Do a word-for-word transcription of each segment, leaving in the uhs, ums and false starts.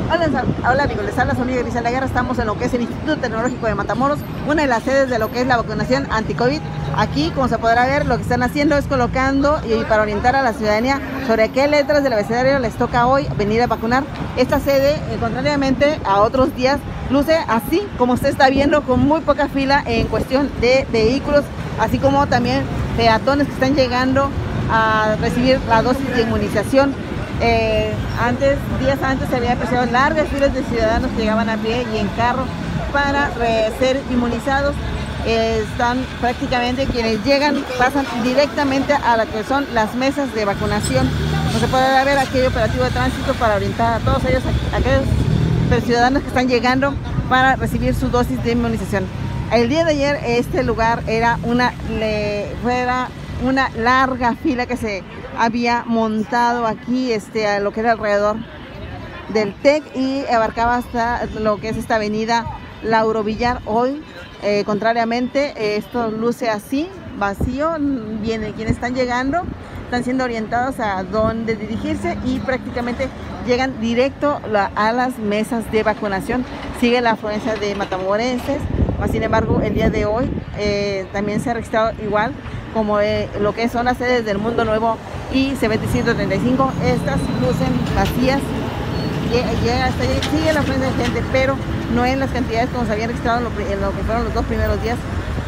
Hola, hola amigos, les habla su amiga Griselda Guerra. Estamos en lo que es el Instituto Tecnológico de Matamoros, una de las sedes de lo que es la vacunación anti-COVID. Aquí, como se podrá ver, lo que están haciendo es colocando y para orientar a la ciudadanía sobre qué letras del abecedario les toca hoy venir a vacunar. Esta sede, eh, contrariamente a otros días, luce así como usted está viendo, con muy poca fila en cuestión de vehículos, así como también peatones que están llegando a recibir la dosis de inmunización. Eh, antes, días antes se había apreciado largas filas de ciudadanos que llegaban a pie y en carro para eh, ser inmunizados. Eh, están prácticamente quienes llegan, pasan directamente a lo que son las mesas de vacunación. No se puede ver aquel operativo de tránsito para orientar a todos ellos, a aquellos ciudadanos que están llegando para recibir su dosis de inmunización. El día de ayer este lugar era una, le, era una larga fila que se había montado aquí, este, a lo que era alrededor del TEC y abarcaba hasta lo que es esta avenida Lauro Villar. Hoy, eh, contrariamente, eh, esto luce así, vacío. Viene, quienes están llegando están siendo orientados a dónde dirigirse y prácticamente llegan directo la, a las mesas de vacunación. Sigue la afluencia de matamorenses, mas sin embargo el día de hoy eh, también se ha registrado igual como eh, lo que son las sedes del Mundo Nuevo y C B T ciento treinta y cinco. Estas lucen vacías, llega hasta allí, sigue la afluencia de gente, pero no en las cantidades como se habían registrado en lo, en lo que fueron los dos primeros días.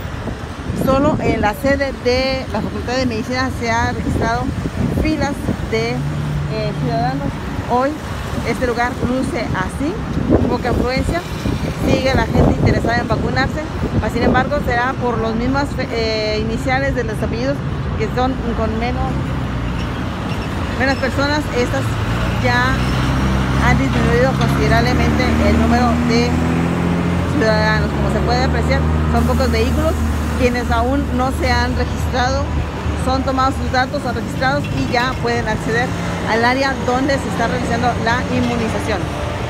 Solo en la sede de la Facultad de Medicina se han registrado filas de eh, ciudadanos. Hoy este lugar luce así, poca afluencia, sigue la gente interesada en vacunarse, mas sin embargo será por los mismos eh, iniciales de los apellidos que son con menos, menos personas. Estas ya han disminuido considerablemente el número de ciudadanos. Como se puede apreciar, son pocos vehículos. Quienes aún no se han registrado son tomados sus datos, son registrados y ya pueden acceder al área donde se está realizando la inmunización.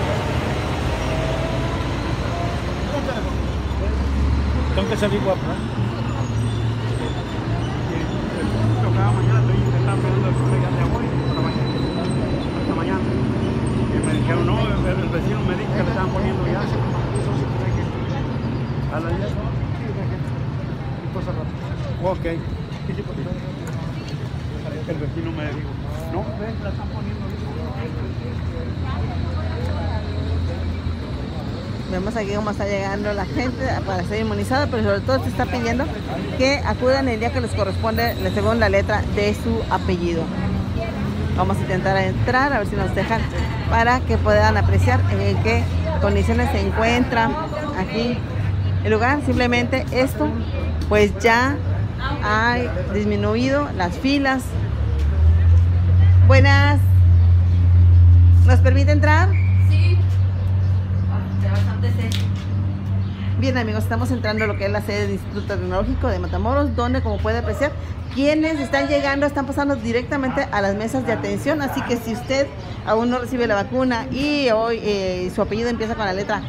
Tengo que salir guapo. Cada mañana estoy intentando ver el colega de hoy por la mañana. Esta mañana. Y me dijeron, no, el, el vecino me dijo que le estaban poniendo ya. A la diez. Ok. El vecino me dijo, no, ven, la están poniendo. Vemos aquí cómo está llegando la gente para ser inmunizada, pero sobre todo se está pidiendo que acudan el día que les corresponde según la letra de su apellido. Vamos a intentar entrar a ver si nos dejan para que puedan apreciar en qué condiciones se encuentra aquí el lugar. Simplemente esto pues ya ha disminuido las filas. Buenas, ¿nos permite entrar? Sí. Bastante sé. Bien amigos, estamos entrando a lo que es la sede del Instituto Tecnológico de Matamoros, donde como puede apreciar, quienes están llegando están pasando directamente a las mesas de atención. Así que si usted aún no recibe la vacuna y hoy eh, su apellido empieza con la letra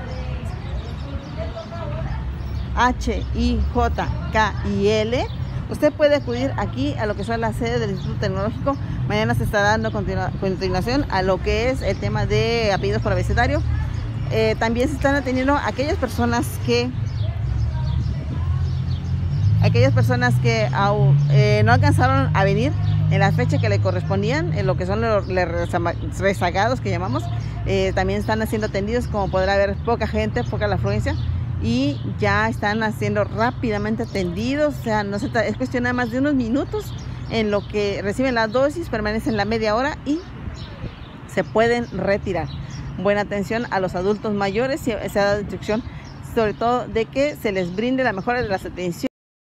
H, I, J, K y L, usted puede acudir aquí a lo que son las sedes del Instituto Tecnológico. Mañana se está dando continua, continuación a lo que es el tema de apellidos por abecedario. Eh, también se están atendiendo a aquellas personas que aquellas personas que eh, no alcanzaron a venir en la fecha que le correspondían, en lo que son los, los rezagados que llamamos. Eh, también están siendo atendidos. Como podrá ver, poca gente, poca la afluencia, y ya están siendo rápidamente atendidos. O sea, no se es cuestión de más de unos minutos en lo que reciben la dosis, permanecen la media hora y se pueden retirar. Buena atención a los adultos mayores, se ha dado instrucción sobre todo de que se les brinde la mejor de las atenciones.